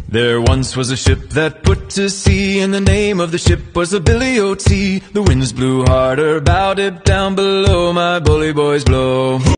There once was a ship that put to sea, and the name of the ship was the Billy O.T. The winds blew harder, bowed it down below, my bully boys blow.